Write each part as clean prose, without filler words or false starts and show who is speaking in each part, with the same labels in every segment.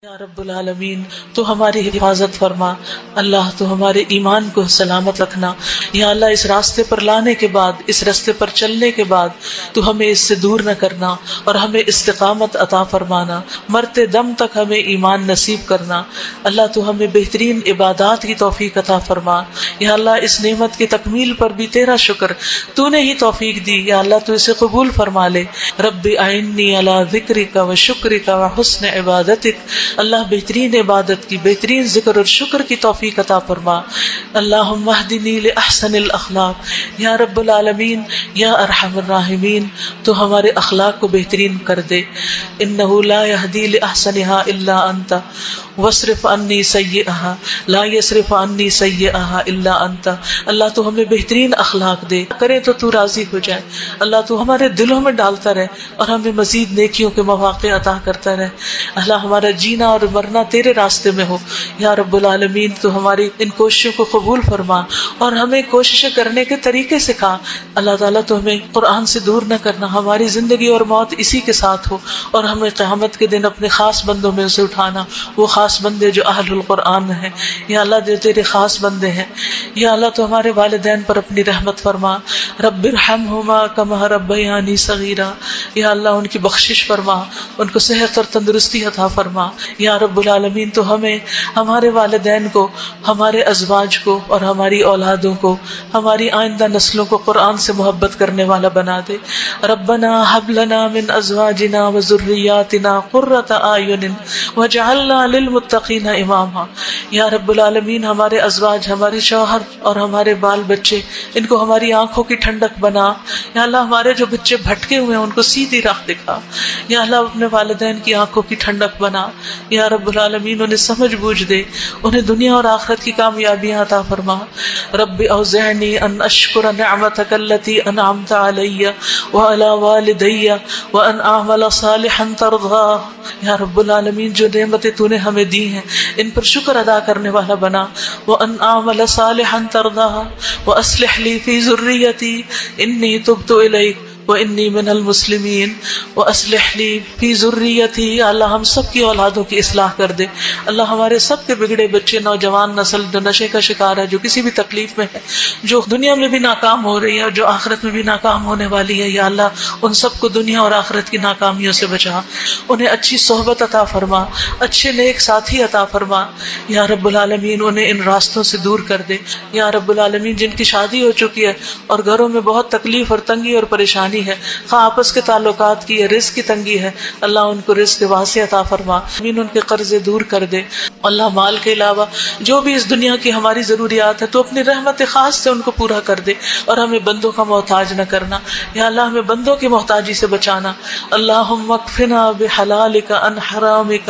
Speaker 1: یا رب العالمین تو ہماری حفاظت فرما، اللہ تو ہمارے ایمان کو سلامت رکھنا، یا اللہ اس راستے پر لانے کے بعد، اس راستے پر چلنے کے بعد تو ہمیں اس سے دور نہ کرنا اور ہمیں استقامت عطا فرمانا، مرتے دم تک ہمیں ایمان نصیب کرنا، اللہ تو ہمیں بہترین عبادات کی توفیق عطا فرما، یا اللہ اس نعمت کی تکمیل پر بھی تیرا شکر، تو نے ہی توفیق دی، یا اللہ تو اسے قبول فرما لے۔ رب اعنی علی ذکرک و شکرک و حسن عبادتک، اللہ بہترین عبادت کی، بہترین ذکر اور شکر کی توفیق عطا فرما۔ اللہم اہدنی لأحسن الاخلاق، یا رب العالمین یا ارحم الراحمین تو ہمارے اخلاق کو بہترین کر دے۔ انہ لا یہدی لأحسنها الا انت واصرف عنی سیئها لا یصرف عنی سیئها الا انت، اللہ تو ہمیں بہترین اخلاق دے، کرے تو تو راضی ہو جائے، اللہ تو ہمارے دلوں میں ڈالتا رہے اور ہمیں مزید نیکیوں کے مواقع عطا کرتا رہے، اللہ ہمارا جینا اور مرنا تیرے راستے میں ہو، یا رب العالمین تو ہماری ان کوششوں کو قبول فرما اور ہمیں کوششیں کرنے کے طریقے سکھا، اللہ تعالیٰ تو ہمیں قرآن سے دور نہ کرنا، ہماری زندگی اور موت اسی کے ساتھ ہو اور ہمیں قیامت کے دن اپنے خاص بندوں میں اسے اٹھانا، وہ خاص بندے جو اہل القرآن ہیں، یا اللہ جو تیرے خاص بندے ہیں، یا اللہ تو ہمارے والدین پر اپنی رحمت فرما، رب ارحمہما کما ربیانی صغیرا، یا اللہ ان کی بخشش فرما، ان کو صحت اور تندرستی عطا فرما، یا رب العالمین تو ہمیں، ہمارے والدین کو، ہمارے ازواج کو اور ہماری اولادوں کو، ہماری آئندہ نسلوں کو قرآن سے محبت کرنے والا بنا دے۔ ربنا ہب لنا من ازواجنا وذریاتنا قرۃ اعین واجعلنا للمتقین اماما، یا رب العالمین ہمارے ازواج، ہمارے شوہر اور ہمارے بال بچے، ان کو ہماری آنکھوں کی ٹھنڈک بنا، یا اللہ ہمارے جو بچے بھٹکے ہوئے ہیں ان کو سیدھی راہ دکھا، یا اللہ اپنے والدین کی آنکھوں کی ٹھنڈک بنا، یا رب العالمین انہیں سمجھ بوجھ دے، انہیں دنیا اور آخرت کی کامیابیاں عطا فرما۔ رب اوزعنی ان اشکر نعمتک التی انعمت علی وعلی والدی وان اعمل صالحا ترضاہ، یا رب العالمین جو نعمتیں تو نے ہمیں دی ہیں ان پر شکر ادا کرنے والا بنا، وان اعمل صالحا ترضاہ واصلح لی فی ذریتی انی تبت الیک وانی من المسلمین واصلح لی فی ذریتی، اللہ ہم سب کی اولادوں کی اصلاح کر دے، اللہ ہمارے سب کے بگڑے بچے، نوجوان نسل جو نشے کا شکار ہے، جو کسی بھی تکلیف میں ہے، جو دنیا میں بھی ناکام ہو رہی ہے اور جو آخرت میں بھی ناکام ہونے والی ہے، یا اللہ ان سب کو دنیا اور آخرت کی ناکامیوں سے بچا، انہیں اچھی صحبت عطا فرما، اچھے نیک ساتھی عطا فرما، یا رب العالمین انہیں ان راستوں سے دور کر دے، یا رب العالمین جن کی شادی ہو چکی ہے اور گھروں میں بہت تکلیف اور تنگی اور پریشانی ہے، خواہ آپس کے تعلقات کی یا رزق کی تنگی ہے، اللہ ان کو رزق واسع عطا فرما، ان کے قرضے دور کر دے، اللہ مال کے علاوہ جو بھی اس دنیا کی ہماری ضروریات ہے تو اپنی رحمت خاص سے ان کو پورا کر دے اور ہمیں بندوں کا محتاج نہ کرنا، یا اللہ ہمیں بندوں کی محتاجی سے بچانا، اللہم اکفنا بحلالک عن حرامک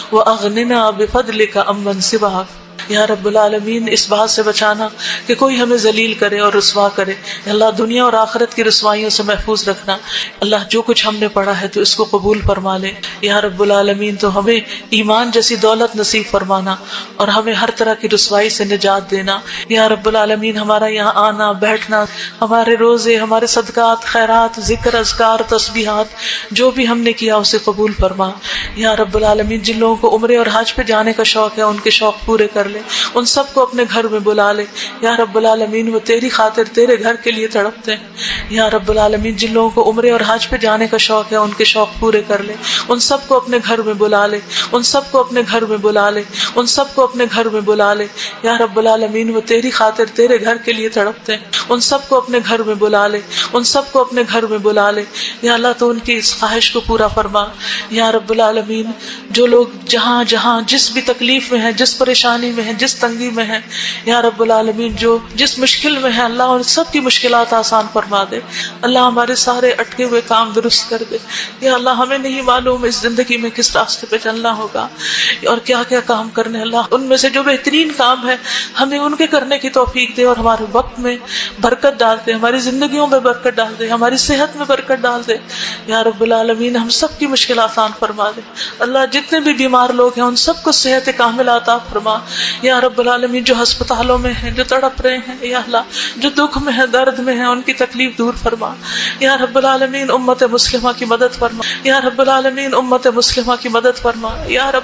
Speaker 1: واغننا بفضلک عمن سواک، یا رب العالمین اس بات سے بچانا کہ کوئی ہمیں ذلیل کرے اور رسوا کرے، اللہ دنیا اور آخرت کی رسوائیوں سے محفوظ رکھنا، اللہ جو کچھ ہم نے پڑھا ہے تو اس کو قبول فرما لے، یا رب العالمین تو ہمیں ایمان جیسی دولت نصیب فرمانا اور ہمیں ہر طرح کی رسوائی سے نجات دینا، یا رب العالمین ہمارا یہاں آنا بیٹھنا، ہمارے روزے، ہمارے صدقات، خیرات، ذکر، اذکار، تسبیحات جو بھی ہم نے کیا اسے قبول فرما، یا رب العالمین جن لوگوں کو عمرے اور حج پہ جانے کا شوق ہے ان کے شوق پورے کر لے، ان سب کو اپنے گھر میں بلا لے، یا رب العالمین وہ تیری خاطر تیرے گھر کے لیے تڑپتے ہیں، یا رب العالمین جن لوگوں کو عمرے اور حج پہ جانے کا شوق ہے ان کے شوق پورے کر لے، ان سب کو اپنے گھر میں بلا لے، ان سب کو اپنے گھر میں بلا لے، ان سب کو اپنے گھر میں بلا لے، یا رب العالمین وہ تیری خاطر تیرے گھر کے لیے تڑپتے ہیں، ان سب کو اپنے گھر میں بلا لے، ان سب کو اپنے گھر میں بلا لے، یا اللہ تو ان کی اس خواہش کو پورا فرما، یا رب العالمین جو لوگ جہاں جہاں جس بھی تکلیف میں ہیں، جس پریشانی میں ہیں، جس تنگی میں ہے، یا رب العالمین جو جس مشکل میں ہے، اللہ ان سب کی مشکلات آسان فرما دے، اللہ ہمارے سارے اٹکے ہوئے کام درست کر دے، یا اللہ ہمیں نہیں معلوم اس زندگی میں کس راستے پہ چلنا ہوگا اور کیا کیا کام کرنے، اللہ ان میں سے جو بہترین کام ہے ہمیں ان کے کرنے کی توفیق دے اور ہمارے وقت میں برکت ڈال دے، ہماری زندگیوں میں برکت ڈال دے، ہماری صحت میں برکت ڈال دے، یا رب العالمین ہم سب کی مشکل آسان فرما دے، اللہ جتنے بھی بیمار لوگ ہیں ان سب کو صحت کاملہ عطا فرما، یا رب العالمین جو ہسپتالوں میں ہیں، جو تڑپ رہے ہیں، یا اللہ جو دکھ میں ہیں، درد میں ہیں، ان کی تکلیف دور فرما، یا رب العالمین امت مسلمہ کی مدد فرما، یا رب العالمین امت مسلمہ کی مدد فرما، یا رب العالمین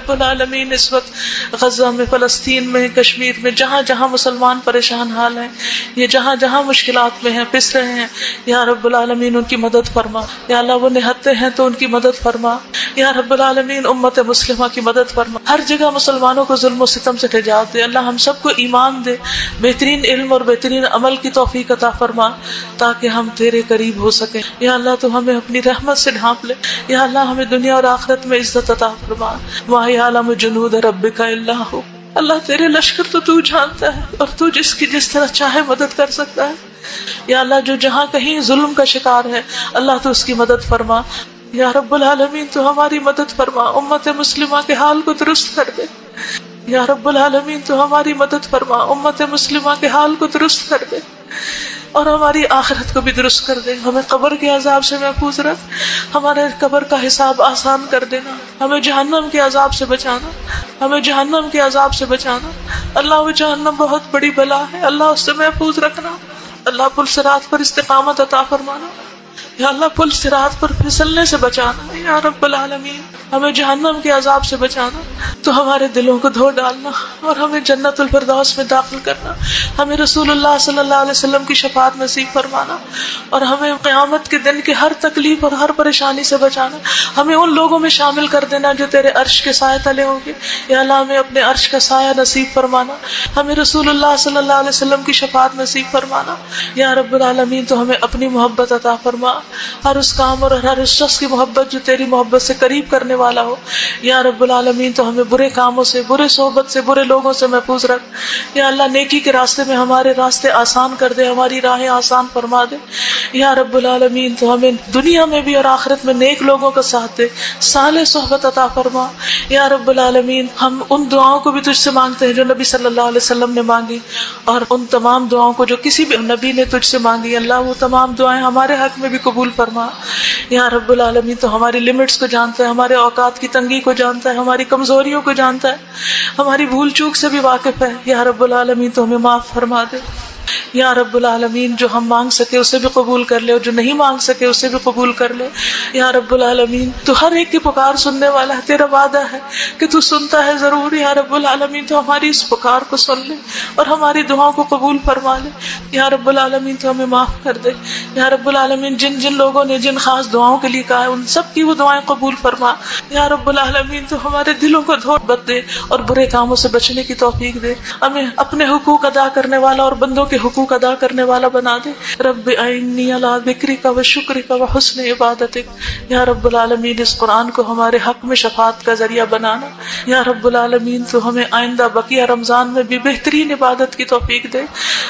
Speaker 1: العالمین اس وقت غزہ میں، فلسطین میں، کشمیر میں، جہاں جہاں مسلمان پریشان حال ہیں، یہ جہاں جہاں مشکلات میں ہیں، پس رہے ہیں، یا رب العالمین ان کی مدد فرما. یا اللہ وہ نہتے ہیں تو ان کی مدد فرما. یا رب العالمین امت مسلمہ کی مدد فرما. ہر جگہ مسلمانوں کو ظلم و ستم سے نجات دے. اللہ ہم سب کو ایمان دے، بہترین علم اور بہترین عمل کی توفیق عطا فرما تاکہ ہم تیرے قریب ہو سکیں. یا اللہ تو ہمیں اپنی رحمت سے ڈھانپ لے. یا اللہ ہمیں دنیا اور آخرت میں عزت عطا فرما. ما یعلم جنود ربک الا ھو. اللہ تیرے لشکر تو جانتا ہے اور تو جس کی جس طرح چاہے مدد کر سکتا ہے. یا اللہ جو جہاں کہیں ظلم کا شکار ہے اللہ تو اس کی مدد فرما. یا رب العالمین تو ہماری مدد فرما، امت مسلمہ کے حال کو درست کر دے. یا رب العالمین تو ہماری مدد فرما، امت مسلمہ کے حال کو درست کر دے اور ہماری آخرت کو بھی درست کر دے. ہمیں قبر کے عذاب سے محفوظ رکھ، ہمارے قبر کا حساب آسان کر دینا، ہمیں جہنم کے عذاب سے بچانا، ہمیں جہنم کے عذاب سے بچانا. اللہ وہ جہنم بہت بڑی بلا ہے، اللہ اس سے محفوظ رکھنا. اللہ پل صراط پر استقامت عطا فرمانا. یا اللہ پل صراط پر پھسلنے سے بچانا. یا رب العالمین ہمیں جہنم کے عذاب سے بچانا. تو ہمارے دلوں کو دھو ڈالنا اور ہمیں جنت الفردوس میں داخل کرنا. ہمیں رسول اللہ صلی اللہ علیہ وسلم کی شفاعت نصیب فرمانا اور ہمیں قیامت کے دن کی ہر تکلیف اور ہر پریشانی سے بچانا. ہمیں ان لوگوں میں شامل کر دینا جو تیرے عرش کے سائے تلے ہوں گے. یا اللہ ہمیں اپنے عرش کا سایہ نصیب فرمانا. ہمیں رسول اللہ صلی اللہ علیہ وسلم کی شفاعت نصیب فرمانا. یا رب العالمین تو ہمیں اپنی محبت عطا فرما، ہر اس کام اور ہر اس شخص کی محبت جو تیری محبت سے قریب کرنے والا ہو. یا رب العالمین تو ہمیں برے کاموں سے، برے صحبت سے، برے لوگوں سے محفوظ رکھ. یا اللہ نیکی کے راستے میں ہمارے راستے آسان کر دے، ہماری راہیں آسان فرما دے. یا رب العالمین تو ہمیں دنیا میں بھی اور آخرت میں نیک لوگوں کا ساتھ دے، صالح صحبت عطا فرما. یا رب العالمین ہم ان دعاؤں کو بھی تجھ سے مانگتے ہیں جو نبی صلی اللہ علیہ وسلم نے مانگی، اور ان تمام دعاؤں کو جو کسی بھی نبی نے تجھ سے مانگی اللہ وہ تمام دعائیں ہمارے حق میں بھی قبول فرما. یا رب العالمین تو ہماری لمٹس کو جانتا ہے، ہمارے اوقات کی تنگی کو جانتا ہے، ہماری کمزوریوں کو جانتا ہے، ہماری بھول چوک سے بھی واقف ہے. یا رب العالمین تو ہمیں معاف فرما دے. یا رب العالمین جو ہم مانگ سکے اسے بھی قبول کر لے اور جو نہیں مانگ سکے اسے بھی قبول کر لے. یا رب العالمین تو ہر ایک کی پکار سننے والا ہے، تیرا وعدہ ہے کہ تو سنتا ہے ضرور. یا رب العالمین تو ہماری اس پکار کو سن لے اور ہماری دعاؤں کو قبول فرما لے. یا رب العالمین تو ہمیں معاف کر دے. یا رب العالمین جن جن لوگوں نے جن خاص دعاؤں کے لیے کہا ہے ان سب کی وہ دعائیں قبول فرما. یا رب العالمین تو ہمارے دلوں کو دھو دے اور برے کاموں سے بچنے کی توفیق دے. ہمیں اپنے حقوق ادا کرنے والا اور بندوں کے حقوق ادا کرنے والا بنا دے. رب اعنی علی ذکرک و شکرک و حسن عبادتک. یا رب العالمین اس قرآن کو ہمارے حق میں شفاعت کا ذریعہ بنانا. یا رب العالمین تو ہمیں آئندہ بقیہ رمضان میں بھی بہترین عبادت کی توفیق دے.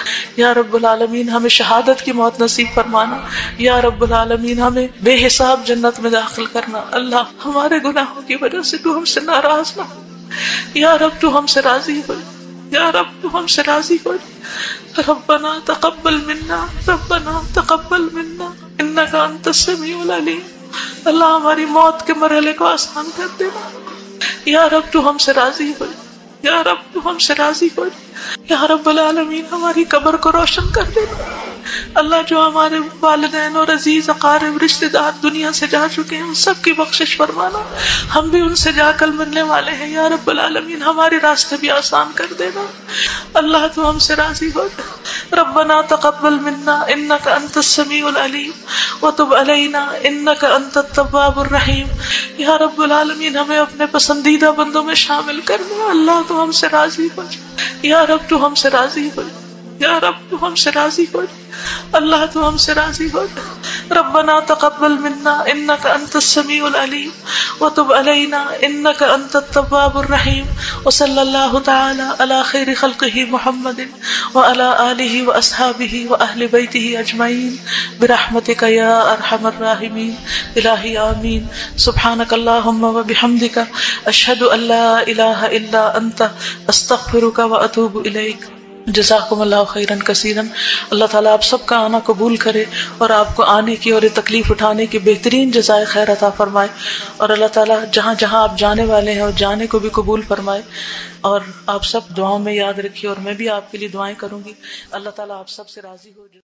Speaker 1: یا رب العالمین ہمیں شہادت کی موت نصیب فرمانا. یا رب العالمین ہمیں بے حساب جنت میں داخل کرنا. اللہ ہمارے گناہوں کی وجہ سے تو ہم سے ناراض نہ ہو. یا رب تو ہم سے راضی ہو. یا رب تو ہم سے راضی ہو. ربنا تقبل منا، ربنا تقبل منا انک انت السمیع العلیم. اللہ ہماری موت کے مرحلے کو آسان کر دینا. یا رب تو ہم سے راضی ہو. یا رب تو ہم سے راضی ہو. یا رب العالمین ہماری قبر کو روشن کر دینا. اللہ جو ہمارے والدین اور عزیز اقارب رشتہ دار دنیا سے جا چکے ہیں ان سب کی بخشش فرمانا. ہم بھی ان سے جا کر ملنے والے ہیں. یا رب العالمین ہمارے راستے بھی آسان کر دینا. اللہ تو ہم سے راضی ہو جائے. ربنا تقبل منا انک انت السمیع العلیم وتب علینا انک انت التواب الرحیم. یا رب العالمین ہمیں اپنے پسندیدہ بندوں میں شامل کر دے. اللہ تو ہم سے راضی ہو جائے. یا رب تو ہم سے راضی ہو جائے. یا رب تو ہم سے راضی ہو جائے. اللہ تو ہم سے راضی ہو جائے. ربنا تقبل منا انک انت السمیع العلیم وتب علینا انک انت التواب الرحیم. وصلی اللہ تعالی علی خیر خلقہ محمد وعلی آلہ واصحابہ واہل بیتہ اجمعین برحمتک یا ارحم الراحمین. الہی آمین. سبحانک اللہم وبحمدک اشہد ان لا الہ الا انت استغفرک واتوب الیک. جزاکم اللہ خیرن کثیرن. اللہ تعالیٰ آپ سب کا آنا قبول کرے اور آپ کو آنے کی اور تکلیف اٹھانے کی بہترین جزائے خیر عطا فرمائے. اور اللہ تعالیٰ جہاں جہاں آپ جانے والے ہیں اور جانے کو بھی قبول فرمائے. اور آپ سب دعاؤں میں یاد رکھیے اور میں بھی آپ کے لیے دعائیں کروں گی. اللہ تعالیٰ آپ سب سے راضی ہو.